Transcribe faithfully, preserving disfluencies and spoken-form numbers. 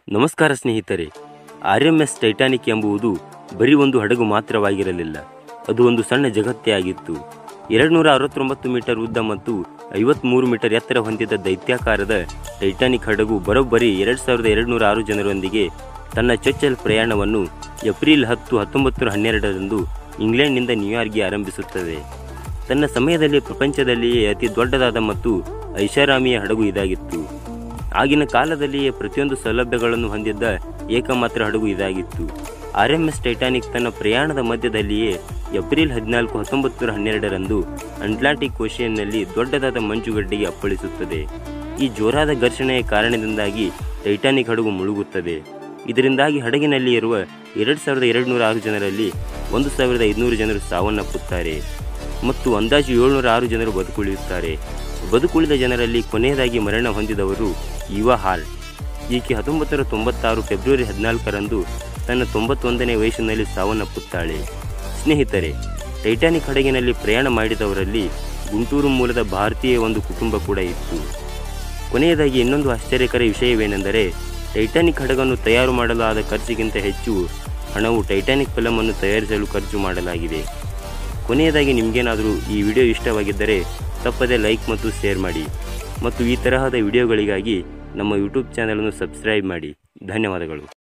ನಮಸ್ಕಾರ ಸ್ನೇಹಿತರೆ. R M S Titanic ಎಂಬುದು ಬರೀ ಒಂದು ಹಡಗು ಮಾತ್ರವಾಗಿರಲಿಲ್ಲ. ಅದು ಒಂದು ಸಣ್ಣ ಜಗತ್ತೇ ಆಗಿತ್ತು. ಎರಡುನೂರ ಅರವತ್ತೊಂಬತ್ತು ಮೀಟರ್ ಉದ್ದ ಮತ್ತು ಐವತ್ಮೂರು ಮೀಟರ್ ಎತ್ತರ ಹೊಂದಿದ್ದ ದೈತ್ಯಾಕಾರದ ಟೈಟಾನಿಕ್ ಹಡಗು ಬರೋಬ್ಬರಿ ಎರಡು ಸಾವಿರದ ಎರಡುನೂರ ಆರು ಜನರೊಂದಿಗೆ ತನ್ನ ಚೊಚ್ಚಲ ಪ್ರಯಾಣವನ್ನು ಏಪ್ರಿಲ್ ಹತ್ತು ಹತ್ತೊಂಬತ್ತು ಹನ್ನೆರಡರಂದು ಇಂಗ್ಲೆಂಡ್ನಿಂದ ನ್ಯೂಯಾರ್ಕ್ಗೆ ಆರಂಭಿಸುತ್ತದೆ. ತನ್ನ ಸಮಯದಲ್ಲಿ ಪ್ರಪಂಚದಲ್ಲಿಯೇ ಅತಿ ದೊಡ್ಡದಾದ ಮತ್ತು ಐಷಾರಾಮಿಯ ಹಡಗು ಇದಾಗಿತ್ತು. ಆಗಿನ ಕಾಲದಲ್ಲಿಯೇ ಪ್ರತಿಯೊಂದು ಸೌಲಭ್ಯಗಳನ್ನು ಹೊಂದಿದ್ದ ಏಕಮಾತ್ರ ಹಡಗು ಇದಾಗಿತ್ತು. ಆರ್ ಎಂ ಎಸ್ ಟೈಟಾನಿಕ್ ತನ್ನ ಪ್ರಯಾಣದ ಮಧ್ಯದಲ್ಲಿಯೇ ಏಪ್ರಿಲ್ ಹದಿನಾಲ್ಕು ಹತ್ತೊಂಬತ್ತು ಹನ್ನೆರಡರಂದು ಅಟ್ಲಾಂಟಿಕ್ ಓಷಿಯನ್ನಲ್ಲಿ ದೊಡ್ಡದಾದ ಮಂಜುಗಡ್ಡೆಗೆ ಅಪ್ಪಳಿಸುತ್ತದೆ. ಈ ಜೋರಾದ ಘರ್ಷಣೆಯ ಕಾರಣದಿಂದಾಗಿ ಟೈಟಾನಿಕ್ ಹಡಗು ಮುಳುಗುತ್ತದೆ. ಇದರಿಂದಾಗಿ ಹಡಗಿನಲ್ಲಿ ಇರುವ ಎರಡು ಸಾವಿರದ ಎರಡುನೂರ ಆರು ಜನರಲ್ಲಿ ಒಂದು ಸಾವಿರದ ಐದುನೂರು ಜನರು ಸಾವನ್ನಪ್ಪುತ್ತಾರೆ ಮತ್ತು ಅಂದಾಜು ಏಳ್ನೂರ ಆರು ಜನರು ಬದುಕುಳಿಯುತ್ತಾರೆ. ಬದುಕುಳಿದ ಜನರಲ್ಲಿ ಕೊನೆಯದಾಗಿ ಮರಣ ಹೊಂದಿದವರು ಈವಾ ಹಾರ್ಟ್. ಈಕೆ ಹತ್ತೊಂಬತ್ತು ನೂರ ತೊಂಬತ್ತಾರು ಫೆಬ್ರವರಿ ಹದಿನಾಲ್ಕರಂದು ತನ್ನ ತೊಂಬತ್ತೊಂದನೇ ವಯಸ್ಸಿನಲ್ಲಿ ಸಾವನ್ನಪ್ಪುತ್ತಾಳೆ. ಸ್ನೇಹಿತರೆ, ಟೈಟಾನಿಕ್ ಹಡಗಿನಲ್ಲಿ ಪ್ರಯಾಣ ಮಾಡಿದವರಲ್ಲಿ ಗುಂಟೂರು ಮೂಲದ ಭಾರತೀಯ ಒಂದು ಕುಟುಂಬ ಕೂಡ ಇತ್ತು. ಕೊನೆಯದಾಗಿ ಇನ್ನೊಂದು ಆಶ್ಚರ್ಯಕರ ವಿಷಯವೇನೆಂದರೆ, ಟೈಟಾನಿಕ್ ಹಡಗನ್ನು ತಯಾರು ಮಾಡಲು ಆದ ಖರ್ಚಿಗಿಂತ ಹೆಚ್ಚು ಹಣವು ಟೈಟಾನಿಕ್ ಫಿಲಮ್ ಅನ್ನು ತಯಾರಿಸಲು ಖರ್ಚು ಮಾಡಲಾಗಿದೆ. ಕೊನೆಯದಾಗಿ ನಿಮಗೇನಾದರೂ ಈ ವಿಡಿಯೋ ಇಷ್ಟವಾಗಿದ್ದರೆ ತಪ್ಪದೇ ಲೈಕ್ ಮತ್ತು ಶೇರ್ ಮಾಡಿ ಮತ್ತು ಈ ತರಹದ ವಿಡಿಯೋಗಳಿಗಾಗಿ ನಮ್ಮ ಯೂಟ್ಯೂಬ್ ಚಾನಲನ್ನು ಸಬ್ಸ್ಕ್ರೈಬ್ ಮಾಡಿ. ಧನ್ಯವಾದಗಳು.